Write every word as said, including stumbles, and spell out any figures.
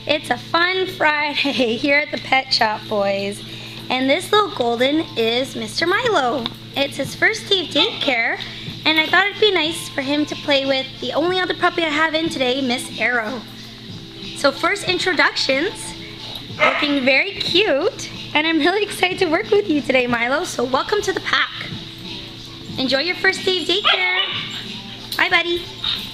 It's a fun Friday here at the pet shop, boys. And this little golden is Mister Milo. It's his first day of daycare, and I thought it'd be nice for him to play with the only other puppy I have in today, Miss Arrow. So first introductions, looking very cute, and I'm really excited to work with you today, Milo, so welcome to the pack. Enjoy your first day of daycare. Bye, buddy.